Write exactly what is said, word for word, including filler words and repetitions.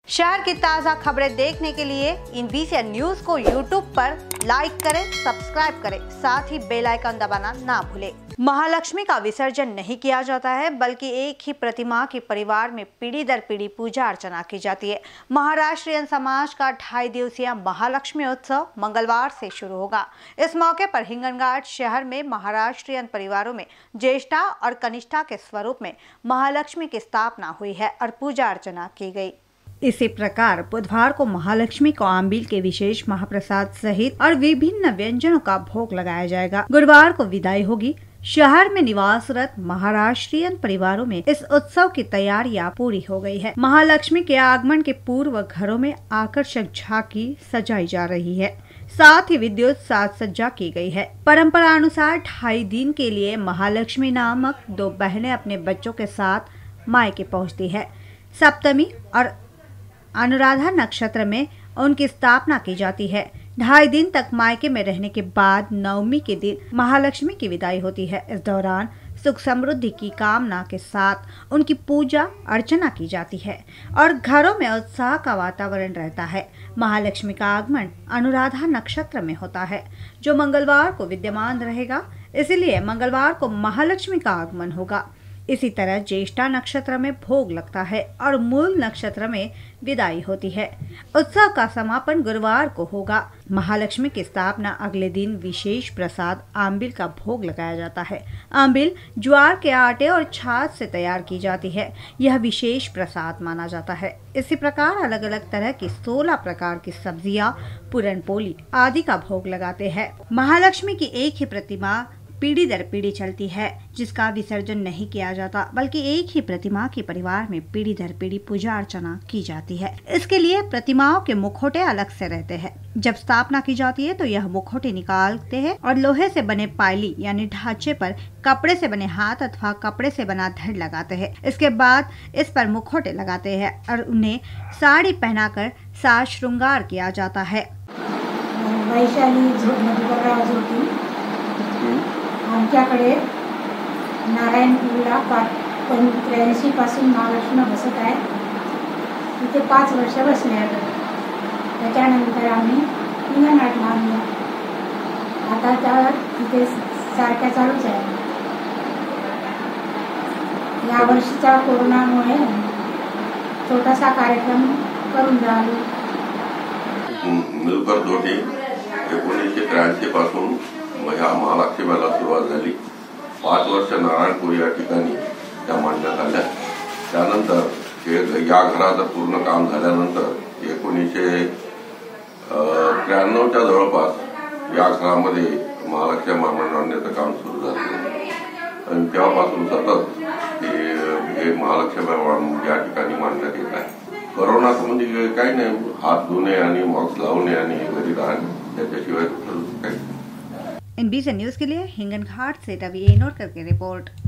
शहर की ताज़ा खबरें देखने के लिए इन वीसीएन न्यूज को यूट्यूब पर लाइक करें, सब्सक्राइब करें, साथ ही बेल आइकन दबाना ना भूलें। महालक्ष्मी का विसर्जन नहीं किया जाता है, बल्कि एक ही प्रतिमा के परिवार में पीढ़ी दर पीढ़ी पूजा अर्चना की जाती है। महाराष्ट्रियन समाज का ढाई दिवसीय महालक्ष्मी उत्सव मंगलवार से शुरू होगा। इस मौके पर हिंगनघाट शहर में महाराष्ट्रियन परिवारों में ज्येष्ठा और कनिष्ठा के स्वरूप में महालक्ष्मी की स्थापना हुई है और पूजा अर्चना की गई। इसी प्रकार बुधवार को महालक्ष्मी को आंबील के विशेष महाप्रसाद सहित और विभिन्न व्यंजनों का भोग लगाया जाएगा। गुरुवार को विदाई होगी। शहर में निवासरत महाराष्ट्रियन परिवारों में इस उत्सव की तैयारियां पूरी हो गई है। महालक्ष्मी के आगमन के पूर्व घरों में आकर्षक झांकी सजाई जा रही है, साथ ही विद्युत साज सज्जा की गई है। परंपरा अनुसार ढाई दिन के लिए महालक्ष्मी नामक दो बहनें अपने बच्चों के साथ मायके पहुँचती है। सप्तमी और अनुराधा नक्षत्र में उनकी स्थापना की जाती है। ढाई दिन तक मायके में रहने के बाद नवमी के दिन महालक्ष्मी की विदाई होती है। इस दौरान सुख समृद्धि की कामना के साथ उनकी पूजा अर्चना की जाती है और घरों में उत्साह का वातावरण रहता है। महालक्ष्मी का आगमन अनुराधा नक्षत्र में होता है, जो मंगलवार को विद्यमान रहेगा, इसलिए मंगलवार को महालक्ष्मी का आगमन होगा। इसी तरह ज्येष्ठा नक्षत्र में भोग लगता है और मूल नक्षत्र में विदाई होती है। उत्सव का समापन गुरुवार को होगा। महालक्ष्मी की स्थापना अगले दिन विशेष प्रसाद आंबिल का भोग लगाया जाता है। आंबिल ज्वार के आटे और छाछ से तैयार की जाती है। यह विशेष प्रसाद माना जाता है। इसी प्रकार अलग अलग तरह की सोलह प्रकार की सब्जियां, पूरन पोली आदि का भोग लगाते हैं। महालक्ष्मी की एक ही प्रतिमा पीढ़ी दर पीढ़ी चलती है, जिसका विसर्जन नहीं किया जाता, बल्कि एक ही प्रतिमा के परिवार में पीढ़ी दर पीढ़ी पूजा अर्चना की जाती है। इसके लिए प्रतिमाओं के मुखौटे अलग से रहते हैं। जब स्थापना की जाती है तो यह मुखौटे निकालते हैं और लोहे से बने पायली यानी ढांचे पर कपड़े से बने हाथ अथवा कपड़े से बना धड़ लगाते हैं। इसके बाद इस पर मुखौटे लगाते हैं और उन्हें साड़ी पहनाकर साज श्रृंगार किया जाता है। आमच्याकडे नारायणपूरला पण त्र्याऐंशी पासून महालक्ष्मी बसत आहे। तिथे पाच वर्ष बसले आहेत। त्याच्यानंतर आम्ही हिंगणघाट बांधलं। आता त्या तिथे सारख्या चालूच आहे। या वर्षीचा कोरोनामुळे छोटासा कार्यक्रम करून राहिलो। मिलकर दोटी एकोणीसशे त्र्याऐंशी पासून ह्या महालक्ष्मीला सुरुवात झाली। पाच वर्ष नारायणपूर या ठिकाणी त्या मांडण्यात आल्या। त्यानंतर हे या घराचं पूर्ण काम झाल्यानंतर एकोणीसशे त्र्याण्णवच्या जवळपास या घरामध्ये महालक्ष्मी मांडण्याचं काम सुरू झालं आणि तेव्हापासून सतत हे महालक्ष्मी या ठिकाणी मांडण्यात येत आहे। कोरोनाचं म्हणजे काही नाही, हात धुणे आणि मास्क लावणे आणि घरी राहणे, त्याच्याशिवाय काही। इन वीसीएन न्यूज के लिए हिंगनघाट से रवि एनोरकर की रिपोर्ट।